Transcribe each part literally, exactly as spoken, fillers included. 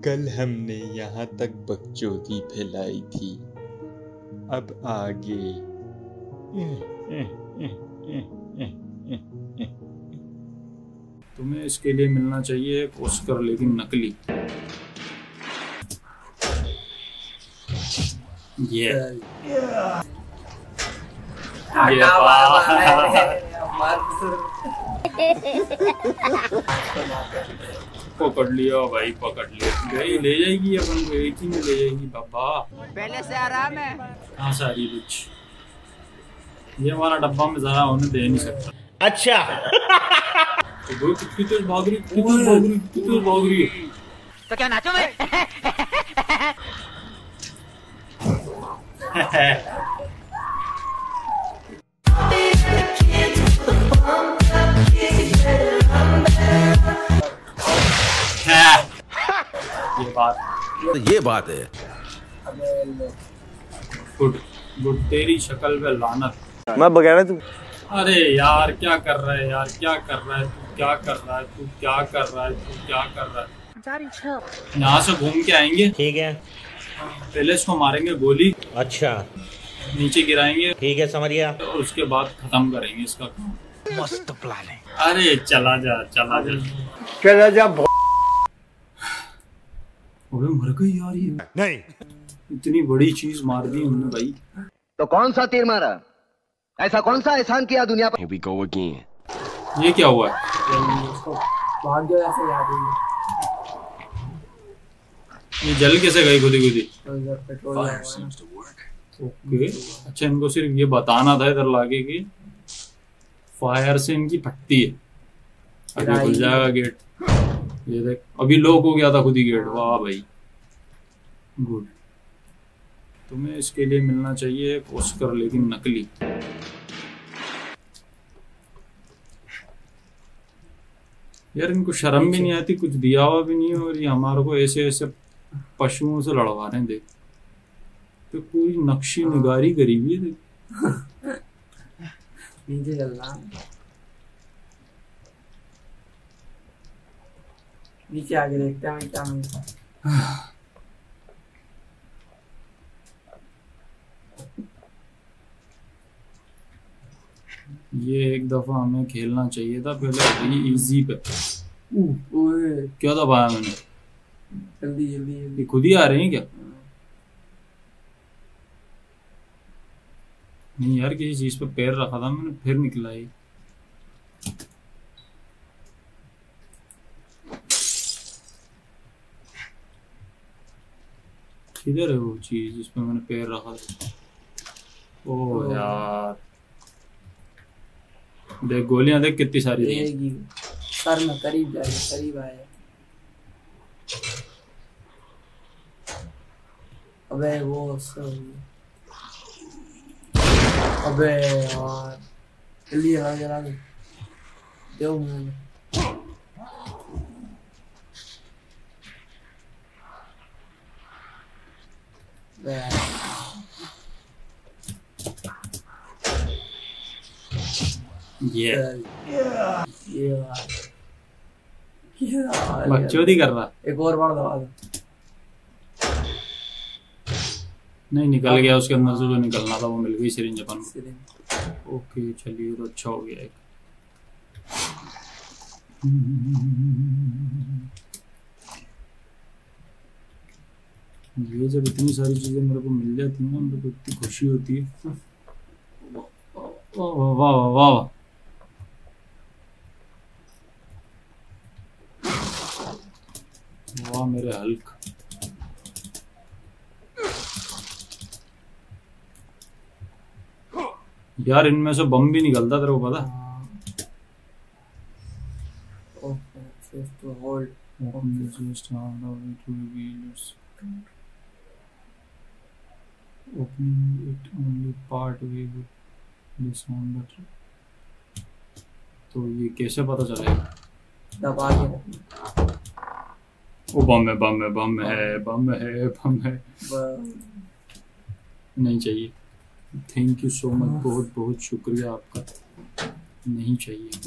कल हमने यहाँ तक बकचोदी फैलाई थी, अब आगे। तुम्हें इसके लिए मिलना चाहिए एक ऑस्कर, लेकिन नकली। ये ये पकड़ लिया भाई, पकड़ लिया भाई। ले जाएगी अपन को, एक ही में ले जाएगी बाबा। पहले से आराम है। हाँ सारी कुछ ये हमारा डब्बा में जरा होने दे नहीं सकता। अच्छा तो कितनी तेज भाग रही, कितनी तेज भाग रही, कितनी तेज भाग रही है। तो क्या नाचो मैं? ये बात तो ये बात है। गुड गुड, तेरी शक्ल पे लानत। मैं बगैर तू। अरे यार क्या कर रहा है यार, क्या कर रहा है तू, क्या कर रहा है तू, क्या कर रहा है तू, क्या कर रहा है। यहाँ से घूम के आएंगे, ठीक है। पहले इसको मारेंगे गोली, अच्छा नीचे गिराएंगे, ठीक है, समझ गया। और उसके बाद खत्म करेंगे इसका काम। मस्त प्लान है। अरे चला जा, चला जा, चला जा। अबे मर गई यार ये। नहीं, इतनी बड़ी चीज मार दी हमने भाई। तो कौन सा तीर मारा? ऐसा कौन सा एहसान किया दुनिया पर? Here we go again. ये क्या हुआ है? भाग गया ऐसे याद है। ये जल कैसे गई खुदी खुदी? तो इधर पेट्रोल ओके, अच्छा इनको सिर्फ ये बताना था इधर लाके कि फायर से इनकी फटती है। अभी खुल जाएगा गेट। ये देख, अभी लॉक हो गया था खुद ही गेट। वाह भाई गुड। तुम्हें इसके लिए मिलना चाहिए एक ऑस्कर, लेकिन नकली। यार इनको शर्म भी नहीं आती, कुछ दिया हुआ भी नहीं है, और ये हमारे को ऐसे ऐसे पशुओं से लड़वा रहे हैं। देख तो पूरी नक्शी निगारी करी हुई है। देख नीचे चलना, नीचे आगे देखते हैं क्या मिलता है। ये एक दफा हमें खेलना चाहिए था पहले भाई, इजी पे। ओए क्या दबाया मैंने? जल्दी जल्दी जल्दी। ये खुद ही आ रहे हैं क्या? नहीं यार, किसी चीज पे पैर रखा था मैंने, फिर निकला ये। किधर है वो चीज जिस पे मैंने पैर रखा था? ओह यार, देख गोलियां देख कितनी सारी रहेगी। सर में करीब जाए, करीब आए। अबे वो सब, अबे यार जल्दी आ जरा दो मैंने। ये ये बकचोदी कर रहा। एक और बार दबा दो। नहीं निकल गया, उसके अंदर से जो निकलना था वो मिल गई सिरिंज अपन को। ओके चलिए, तो अच्छा हो गया एक। ये जब इतनी सारी चीजें मेरे को मिल जाती है ना, मेरे को इतनी खुशी होती है। वाह वाह वाह वाह, वाह मेरे हल्क। यार इनमें से बम भी निकलता तेरे को पता? तो ये कैसे पता चलेगा? दबा के ओ बम है, बम है, बम है, बम है, बम है। नहीं चाहिए। थैंक यू सो मच, बहुत बहुत शुक्रिया आपका। नहीं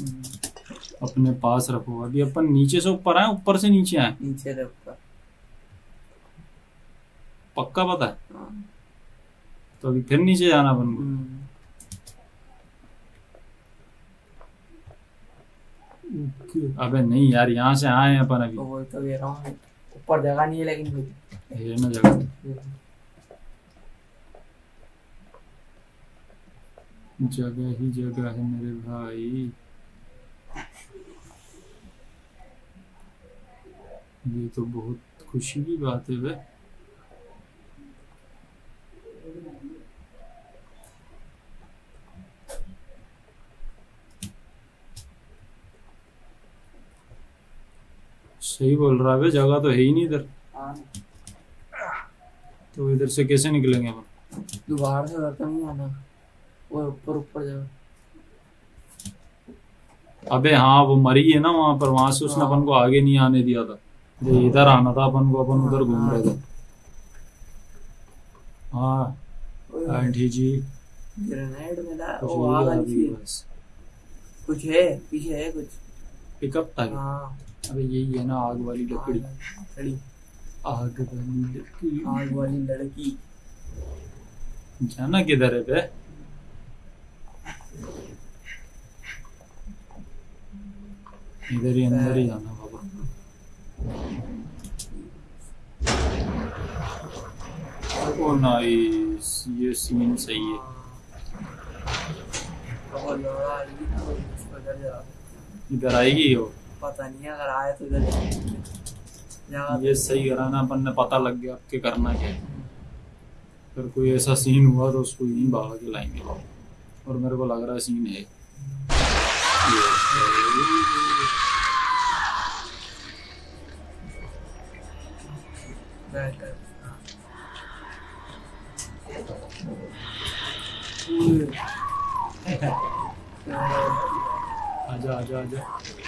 चाहिए, अपने पास रखो। अभी अपन नीचे से ऊपर आए, ऊपर से नीचे आए। नीचे से ऊपर। पक्का पता है? हाँ। तो अभी फिर नीचे जाना अपन को। हम्म। अबे नहीं यार, यहाँ से आए हैं अपन अभी। तो वही तो कह रहा हूँ, ऊपर जगह नहीं है लेकिन कुछ। ये ना जगह, जगह ही जगह है मेरे भाई। ये तो बहुत खुशी की बात है बे। सही बोल रहा है, जगह तो है ही नहीं इधर। तो इधर से कैसे निकलेंगे अपन? दोबारा से उधर तो नहीं आना, वो ऊपर ऊपर जाओ। अबे हाँ, वो मरी है ना वहां पर, वहां से उसने अपन को आगे नहीं आने दिया था। ये इधर आना था अपन को, अपन उधर घूम रहे थे। हाँ आंटी जी, ग्रेनेड मिला। कुछ वो नहीं आगा है अभी नीचे बस। कुछ है, पीछे है कुछ। पिकअप था क्या? हाँ अबे यही है ना, आग वाली लकड़ी। लकड़ी, आग वाली लकड़ी। आग वाली लड़की। जाना किधर है बे? इधर ही अंदर ही जाना बाबा। ओ नाइस, ये सीन सही है। और लौड़ा आएगी ना, उसको इधर जा। इधर आएगी वो, पता नहीं, अगर आए तो इधर जगह। ये सही कराना अपन ने, पता लग गया अब के करना क्या है। फिर कोई ऐसा सीन हुआ तो उसको यहीं भागा के लाएंगे। और मेरे को लग रहा है सीन है। बैठ कर। आजा आजा आजा।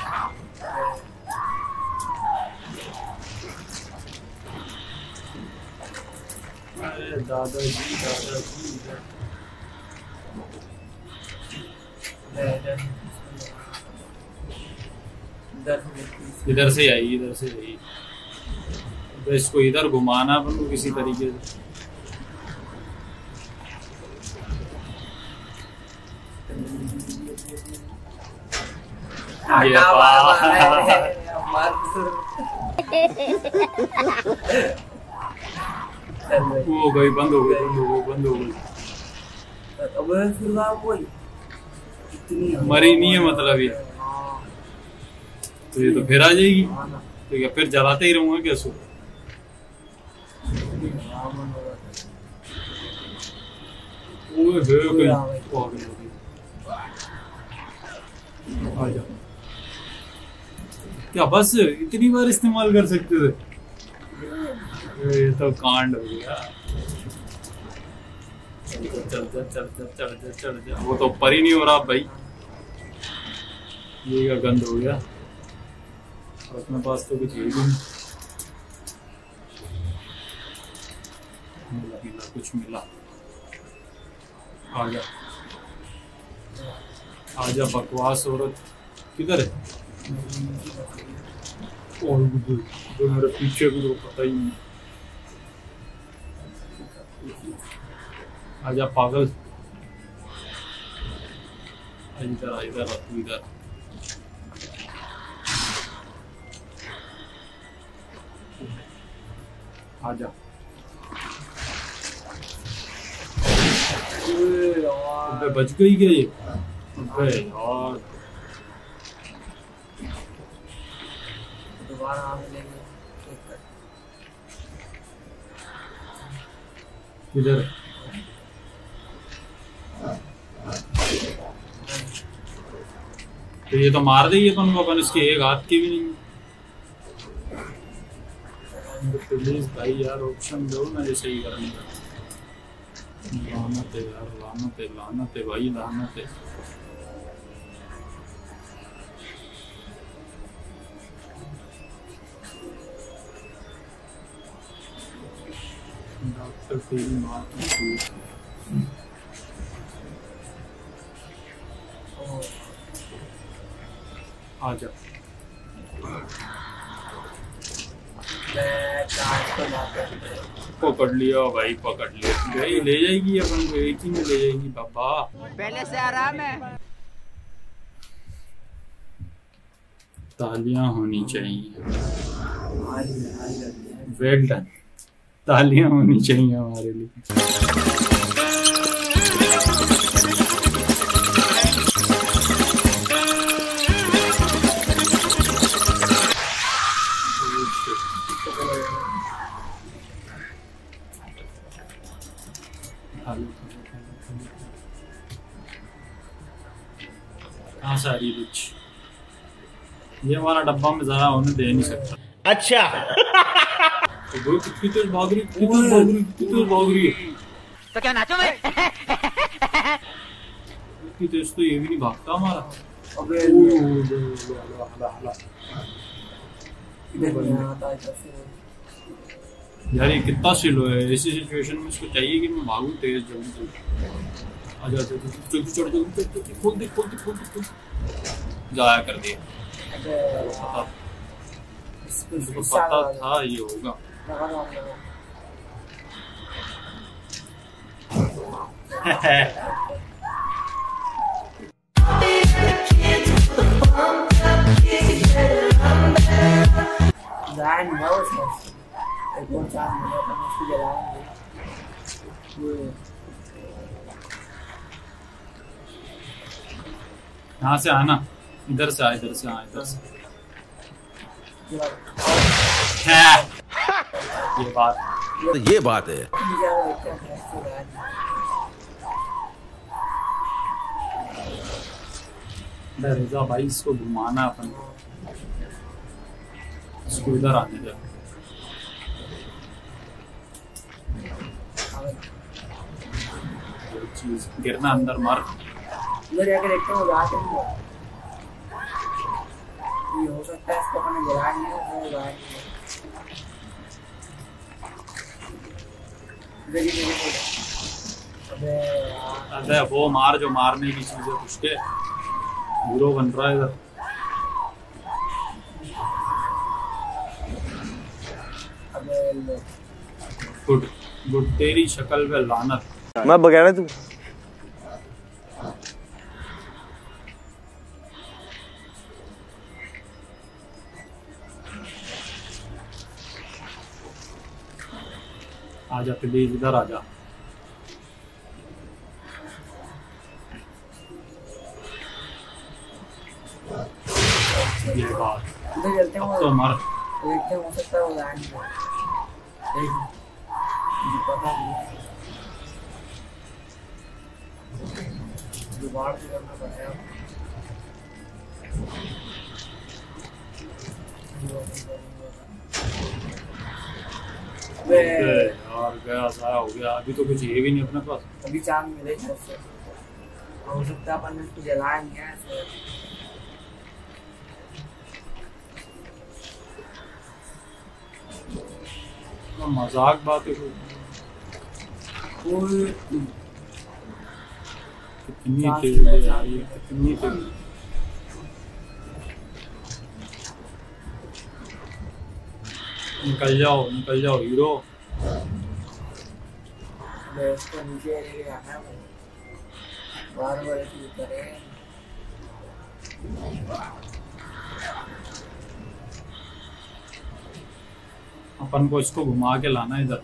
अरे दादाजी दादाजी, इधर से आई, इधर से आई। तो इसको इधर घुमाना अपन को किसी तरीके से। ये वो गई, बंद हो गई, बंद हो गई, बंद हो गई। अब फिर वही इतनी मरी नहीं है मतलब ये। तो ये तो फिर आ जाएगी। तो क्या फिर जलाते ही रहूंगा क्या सो? आ जा। क्या बस इतनी बार इस्तेमाल कर सकते थे? ये तो कांड हो गया। चल चल चल चल चल चल चल चल। वो तो ऊपर ही नहीं हो रहा भाई, ये क्या गंद हो गया। अपने पास तो कुछ है भी नहीं। मिला मिला कुछ मिला। आजा आजा बकवास औरत, किधर है? और जो मेरे पीछे को पता ही नहीं। आजा पागल, इधर आ, इधर आ, तू इधर। आजा। अबे बच गई क्या ये? अबे यार दोबारा आ मिलेंगे। इधर तो ये तो मार देगी अपन को, अपन इसके एक हाथ की भी नहीं। प्लीज भाई यार ऑप्शन दो ना ये सही करने का। लानत है यार, लानत है, लानत है भाई, लानत है। डॉक्टर तेरी माँ की आजा। बैठ पकड़ लिया भाई, पकड़ लिया भाई, ले जाएगी अपन को, एक ही में ले जाएगी बाबा। पहले से आराम है। तालियां होनी चाहिए, वेल डन, तालियां होनी चाहिए हमारे लिए। हाँ सारी कुछ ये हमारा डब्बा में जरा होने दे नहीं सकता। अच्छा तो कितनी तेज भाग रही, कितनी तेज भाग रही, कितनी तेज भाग रही है। तो क्या नाचो मैं? इतनी तेज तो ये भी नहीं भागता हमारा। अबे यार ये कितना स्लो है, ऐसी सिचुएशन में इसको चाहिए कि मैं भागूं तेज जल्दी जल्दी। आजा जल्दी जल्दी चढ़ जल्दी जल्दी, खोल दे खोल दे खोल दे खोल दे। जाया कर दिया, पता इसको पता था ये होगा। यहाँ से आना, इधर से आ, इधर से आ, इधर से। ये बात तो ये बात है। रेजा भाई इसको घुमाना अपन, इसको इधर आने दे। चीज गिरना अंदर मार। इधर जाके देखते हैं वो जाते हैं। ये हो सकता है इसको अपने गिरा नहीं है, वो गिरा नहीं है। इधर ही मेरे को अबे यार, अबे वो मार जो मारने की चीजें कुछ के हीरो बन रहा है इधर। अबे गुड गुड, तेरी शक्ल पे लानत। मैं बगैर तू आजा प्लीज, इधर आजा। ये बात इधर चलते हैं, अब वो तो मर। देखते हैं, हो सकता है वो जाए नहीं। देख मुझे पता नहीं, जुगाड़ से करना पड़ेगा। अबे यार गया सारा हो गया, अभी तो कुछ ये भी नहीं अपने पास। अभी चांद मिले जैसे हो सकता है अपन ने इसको जलाया नहीं है ऐसे। मजाक बात है कोई कितनी तेज है यार ये, कितनी तेज। निकल जाओ निकल जाओ हीरो। इसको नीचे लेके आना है, बार बार ऐसे करे। अपन को इसको घुमा के लाना इधर।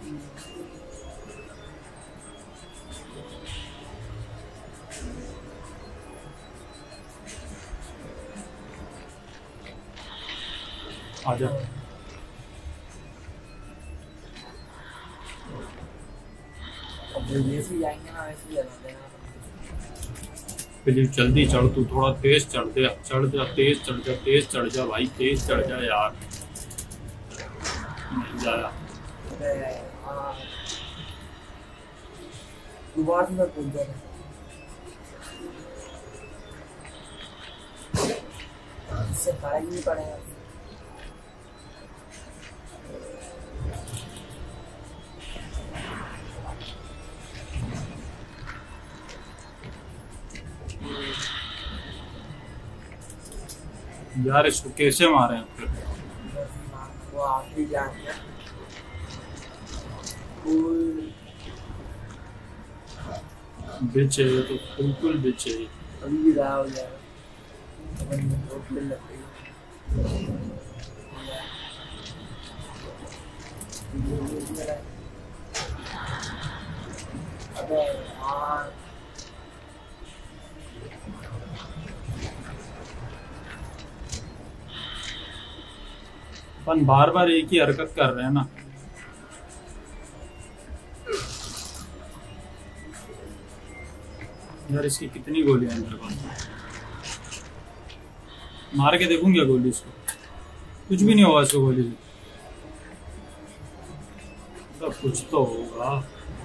आजा जैसे जाएंगे ना वैसे ही जला देना। प्लीज जल्दी चढ़, तू थोड़ा तेज चढ़ दे, चढ़ जा, तेज चढ़ जा, तेज चढ़ जा भाई, तेज चढ़ जा यार। नहीं जाया। दोबारा से पूछ जाना, इससे फर्क नहीं पड़ेगा। यार इसको कैसे मारे हैं फिर? वो आखिरी जान है, बिच है तो बिल्कुल बिच है। अभी भी रहा हो जाएगा। अपन में बहुत मिल लग गई। अबे यार अपन बार बार एक ही हरकत कर रहे हैं ना। यार इसकी कितनी गोलियां हैं मेरे पास, मार के देखूं क्या गोली इसको? कुछ भी नहीं होगा इसको गोली से, तो कुछ तो होगा।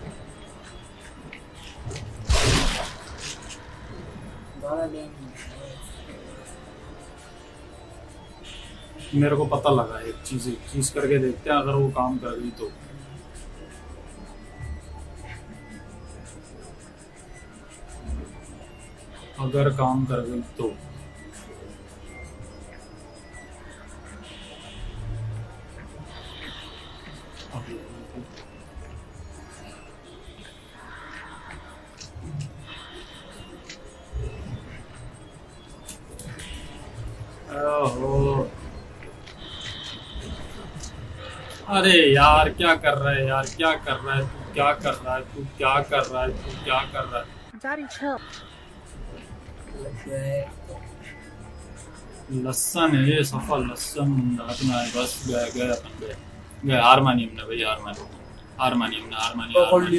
मेरे को पता लगा एक चीज एक चीज करके देखते हैं, अगर वो काम कर गई तो। अगर काम कर गई तो ओहो, अरे यार क्या कर रहा है यार, क्या कर रहा है तू, क्या कर रहा है तू, क्या कर रहा है तू, क्या कर रहा है? लसन है ये, सफल लसन हाथ में आए, बस गए गए अपन गए गए। हार मानी हमने भाई, हार मानी हार मानी हमने हार मानी हार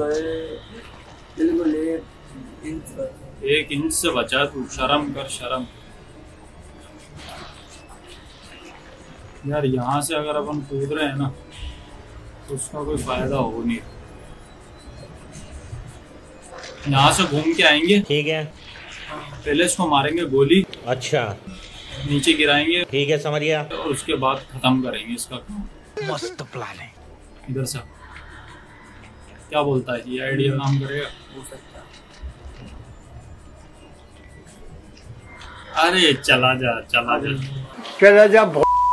मानी। एक इंच से बचा तू, शर्म कर शर्म। यार यहाँ से अगर अपन कूद रहे हैं ना तो उसका कोई फायदा हो नहीं। यहाँ से घूम के आएंगे, ठीक है, पहले इसको मारेंगे गोली, अच्छा नीचे गिराएंगे, ठीक है समझ गया, और उसके बाद खत्म करेंगे इसका काम। मस्त प्लान है। इधर से क्या बोलता है, ये आइडिया काम करेगा? हो सकता है। अरे चला जा चला जा चला जा।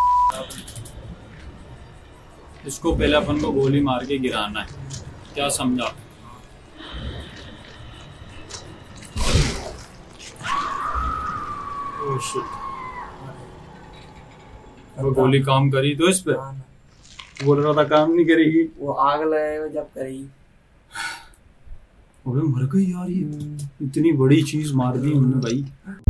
इसको पहले अपन को गोली मार के गिराना है, क्या समझा? ओह शिट, वो गोली काम करी तो इस पे बोल रहा था काम नहीं करेगी। वो आग लगाएगा जब करेगी। अबे मर गई यार, ये इतनी बड़ी चीज मार दी हमने भाई।